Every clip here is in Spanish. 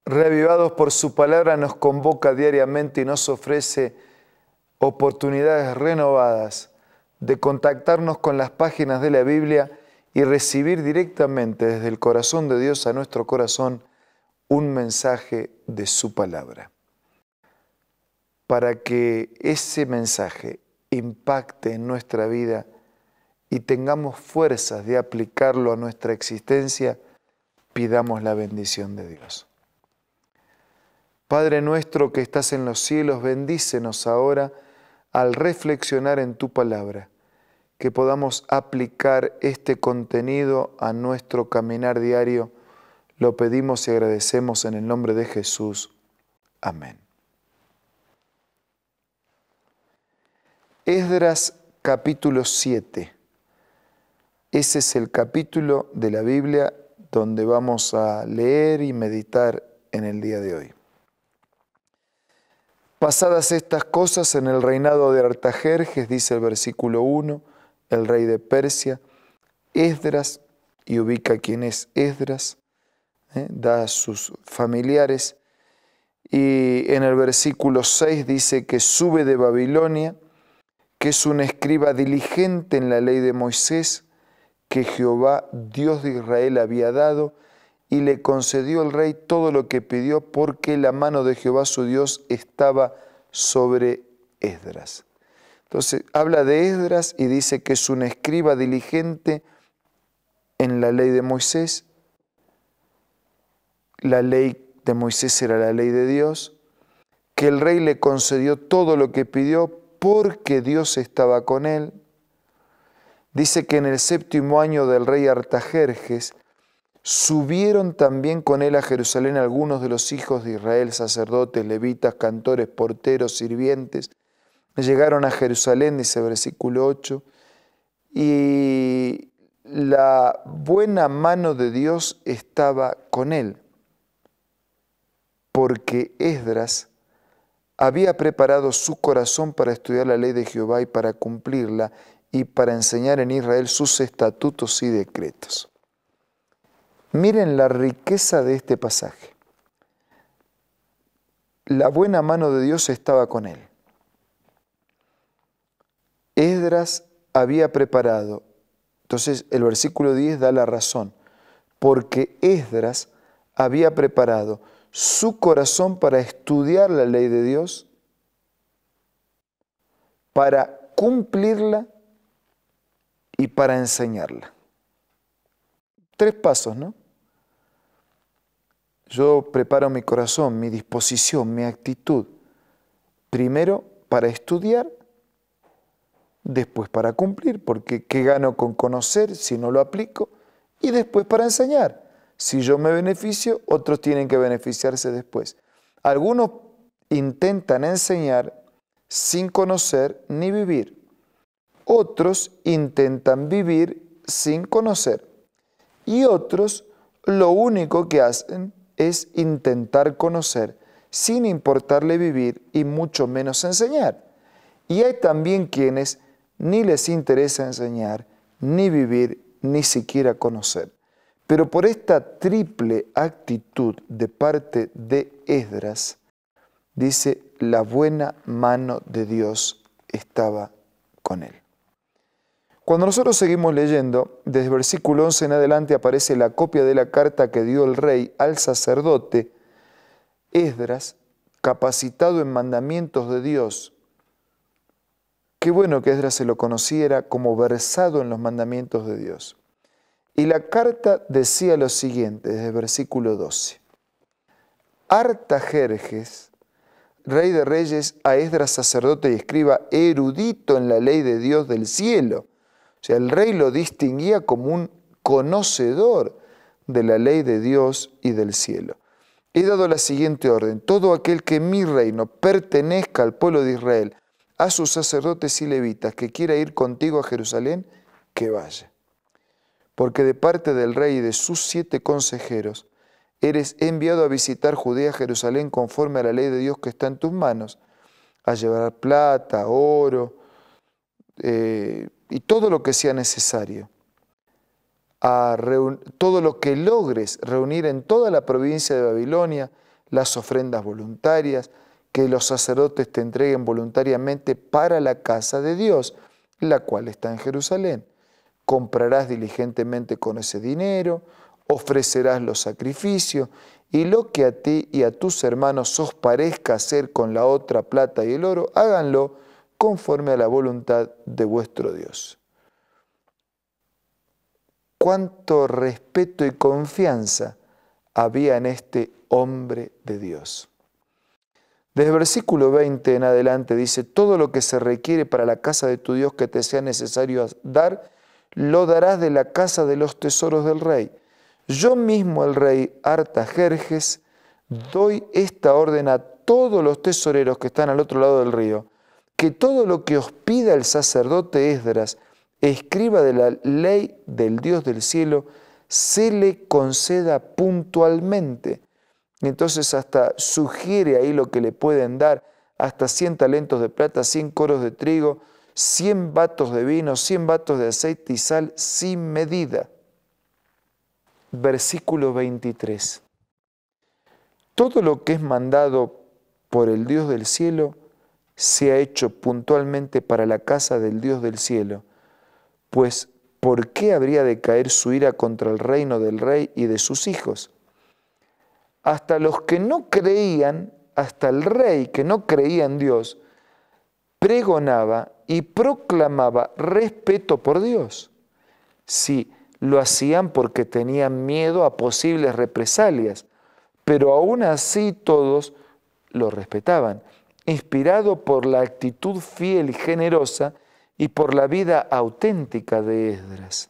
reavivados por su palabra, nos convoca diariamente y nos ofrece oportunidades renovadas de contactarnos con las páginas de la Biblia y recibir directamente desde el corazón de Dios a nuestro corazón un mensaje de su palabra. Para que ese mensaje impacte en nuestra vida y tengamos fuerzas de aplicarlo a nuestra existencia, pidamos la bendición de Dios. Padre nuestro que estás en los cielos, bendícenos ahora al reflexionar en tu palabra, que podamos aplicar este contenido a nuestro caminar diario. Lo pedimos y agradecemos en el nombre de Jesús. Amén. Esdras capítulo 7. Ese es el capítulo de la Biblia donde vamos a leer y meditar en el día de hoy. Pasadas estas cosas en el reinado de Artajerjes, dice el versículo 1, el rey de Persia, Esdras, y ubica quién es Esdras, da a sus familiares, y en el versículo 6 dice que sube de Babilonia, que es un escriba diligente en la ley de Moisés, que Jehová, Dios de Israel, había dado, y le concedió el rey todo lo que pidió, porque la mano de Jehová su Dios estaba sobre Esdras. Entonces, habla de Esdras y dice que es un escriba diligente en la ley de Moisés. La ley de Moisés era la ley de Dios, que el rey le concedió todo lo que pidió porque Dios estaba con él. Dice que en el 7º año del rey Artajerjes subieron también con él a Jerusalén algunos de los hijos de Israel, sacerdotes, levitas, cantores, porteros, sirvientes. Llegaron a Jerusalén, dice el versículo 8, y la buena mano de Dios estaba con él, porque Esdras había preparado su corazón para estudiar la ley de Jehová y para cumplirla, y para enseñar en Israel sus estatutos y decretos. Miren la riqueza de este pasaje. La buena mano de Dios estaba con él. Esdras había preparado, entonces el versículo 10 da la razón, porque Esdras había preparado su corazón para estudiar la ley de Dios, para cumplirla y para enseñarla. 3 pasos, ¿no? Yo preparo mi corazón, mi disposición, mi actitud. Primero para estudiar, después para cumplir, porque ¿qué gano con conocer si no lo aplico? Y después para enseñar. Si yo me beneficio, otros tienen que beneficiarse después. Algunos intentan enseñar sin conocer ni vivir. Otros intentan vivir sin conocer. Y otros lo único que hacen es intentar conocer sin importarle vivir y mucho menos enseñar. Y hay también quienes ni les interesa enseñar, ni vivir, ni siquiera conocer. Pero por esta triple actitud de parte de Esdras, dice, la buena mano de Dios estaba con él. Cuando nosotros seguimos leyendo, desde el versículo 11 en adelante aparece la copia de la carta que dio el rey al sacerdote Esdras, capacitado en mandamientos de Dios. Qué bueno que Esdras se lo conociera como versado en los mandamientos de Dios. Y la carta decía lo siguiente, desde el versículo 12. Artajerjes, rey de reyes, a Esdras sacerdote y escriba, erudito en la ley de Dios del cielo. O sea, el rey lo distinguía como un conocedor de la ley de Dios y del cielo. He dado la siguiente orden: todo aquel que en mi reino pertenezca al pueblo de Israel, a sus sacerdotes y levitas, que quiera ir contigo a Jerusalén, que vaya. Porque de parte del rey y de sus 7 consejeros, eres enviado a visitar Judea, Jerusalén, conforme a la ley de Dios que está en tus manos, a llevar plata, oro, y todo lo que sea necesario, todo lo que logres reunir en toda la provincia de Babilonia, las ofrendas voluntarias, que los sacerdotes te entreguen voluntariamente para la casa de Dios, la cual está en Jerusalén. Comprarás diligentemente con ese dinero, ofrecerás los sacrificios, y lo que a ti y a tus hermanos os parezca hacer con la otra plata y el oro, háganlo conforme a la voluntad de vuestro Dios. Cuánto respeto y confianza había en este hombre de Dios. Desde el versículo 20 en adelante dice, todo lo que se requiere para la casa de tu Dios que te sea necesario dar, lo darás de la casa de los tesoros del rey. Yo mismo, el rey Artajerjes, doy esta orden a todos los tesoreros que están al otro lado del río, que todo lo que os pida el sacerdote Esdras, escriba de la ley del Dios del cielo, se le conceda puntualmente. Entonces hasta sugiere ahí lo que le pueden dar, hasta 100 talentos de plata, 100 coros de trigo, 100 batos de vino, 100 batos de aceite y sal sin medida. Versículo 23. Todo lo que es mandado por el Dios del cielo se ha hecho puntualmente para la casa del Dios del cielo, pues ¿por qué habría de caer su ira contra el reino del rey y de sus hijos? Hasta los que no creían, hasta el rey que no creía en Dios, pregonaba y proclamaba respeto por Dios. Sí, lo hacían porque tenían miedo a posibles represalias, pero aún así todos lo respetaban, inspirado por la actitud fiel y generosa y por la vida auténtica de Esdras.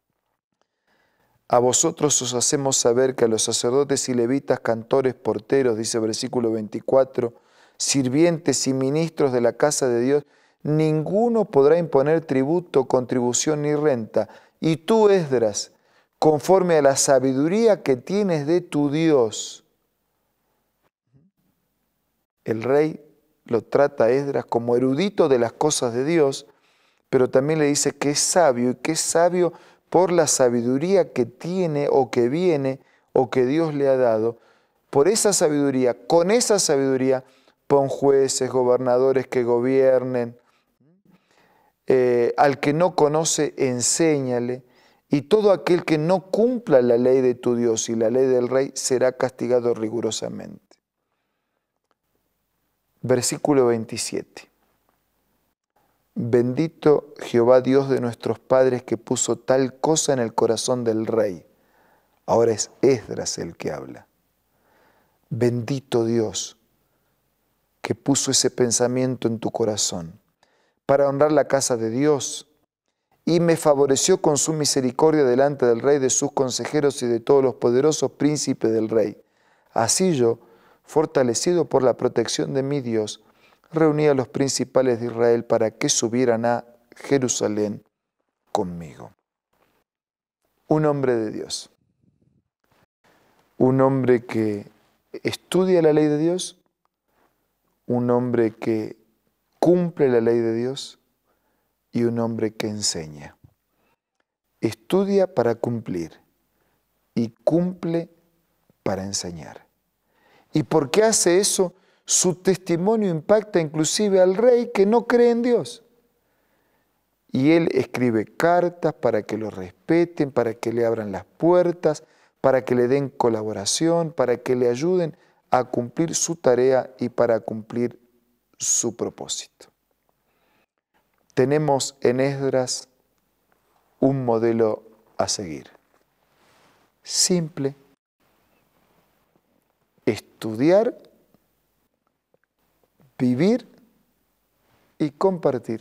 A vosotros os hacemos saber que a los sacerdotes y levitas, cantores, porteros, dice versículo 24, sirvientes y ministros de la casa de Dios, ninguno podrá imponer tributo, contribución ni renta. Y tú, Esdras, conforme a la sabiduría que tienes de tu Dios. El rey lo trata a Esdras como erudito de las cosas de Dios, pero también le dice que es sabio, y que es sabio por la sabiduría que tiene o que viene o que Dios le ha dado. Por esa sabiduría, con esa sabiduría, pon jueces, gobernadores que gobiernen. Al que no conoce, enséñale. Y todo aquel que no cumpla la ley de tu Dios y la ley del rey será castigado rigurosamente. Versículo 27. Bendito Jehová Dios de nuestros padres que puso tal cosa en el corazón del rey. Ahora es Esdras el que habla. Bendito Dios que puso ese pensamiento en tu corazón para honrar la casa de Dios y me favoreció con su misericordia delante del rey, de sus consejeros y de todos los poderosos príncipes del rey. Así yo, fortalecido por la protección de mi Dios, reuní a los principales de Israel para que subieran a Jerusalén conmigo. Un hombre de Dios, un hombre que estudia la ley de Dios, un hombre que cumple la ley de Dios y un hombre que enseña. Estudia para cumplir y cumple para enseñar. ¿Y por qué hace eso? Su testimonio impacta inclusive al rey que no cree en Dios. Y él escribe cartas para que lo respeten, para que le abran las puertas, para que le den colaboración, para que le ayuden a cumplir su tarea y para cumplir su propósito. Tenemos en Esdras un modelo a seguir. Simple. Estudiar, vivir y compartir.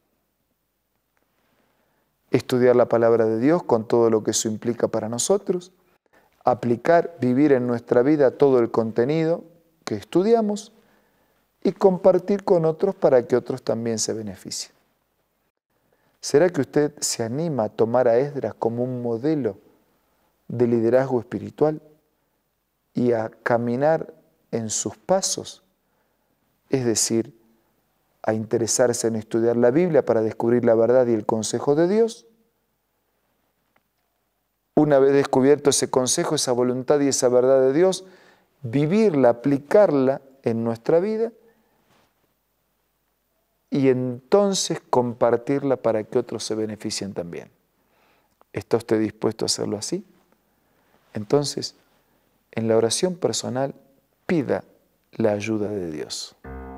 Estudiar la palabra de Dios con todo lo que eso implica para nosotros, aplicar, vivir en nuestra vida todo el contenido que estudiamos y compartir con otros para que otros también se beneficien. ¿Será que usted se anima a tomar a Esdras como un modelo de liderazgo espiritual y a caminar en sus pasos? Es decir, a interesarse en estudiar la Biblia para descubrir la verdad y el consejo de Dios. Una vez descubierto ese consejo, esa voluntad y esa verdad de Dios, vivirla, aplicarla en nuestra vida y entonces compartirla para que otros se beneficien también. ¿Está usted dispuesto a hacerlo así? Entonces, en la oración personal, pida la ayuda de Dios.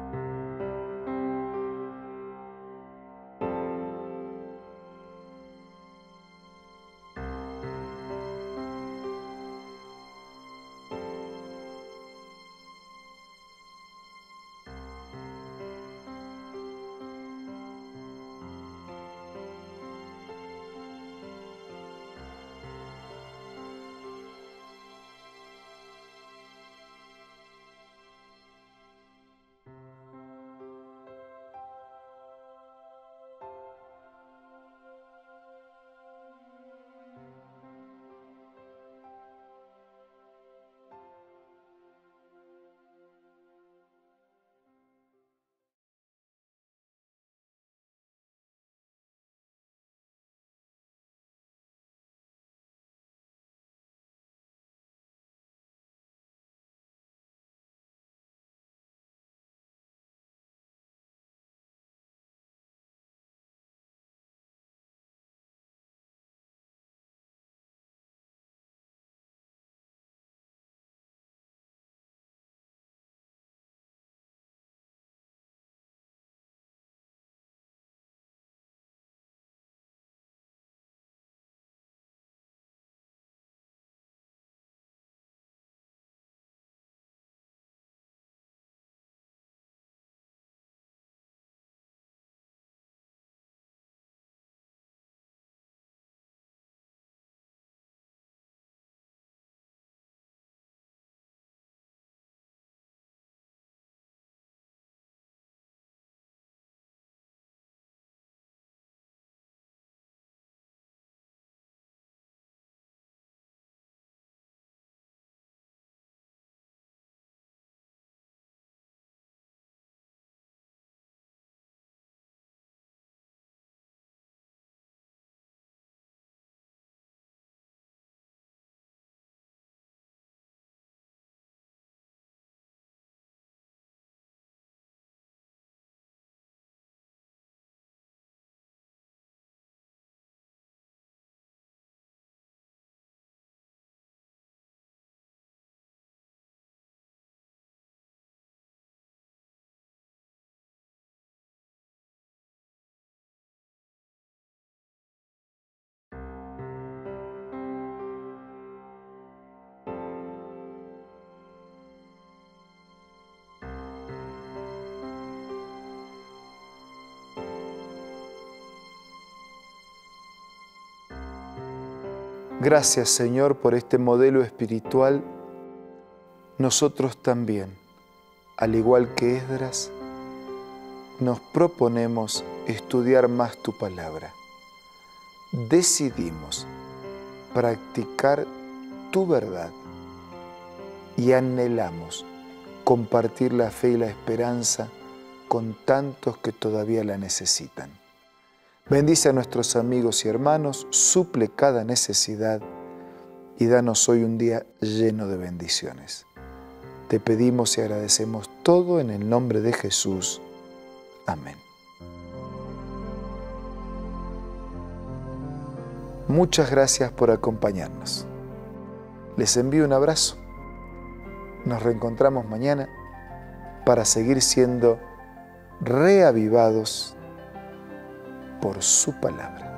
Gracias, Señor, por este modelo espiritual. Nosotros también, al igual que Esdras, nos proponemos estudiar más tu palabra. Decidimos practicar tu verdad y anhelamos compartir la fe y la esperanza con tantos que todavía la necesitan. Bendice a nuestros amigos y hermanos, suple cada necesidad y danos hoy un día lleno de bendiciones. Te pedimos y agradecemos todo en el nombre de Jesús. Amén. Muchas gracias por acompañarnos. Les envío un abrazo. Nos reencontramos mañana para seguir siendo reavivados por su palabra.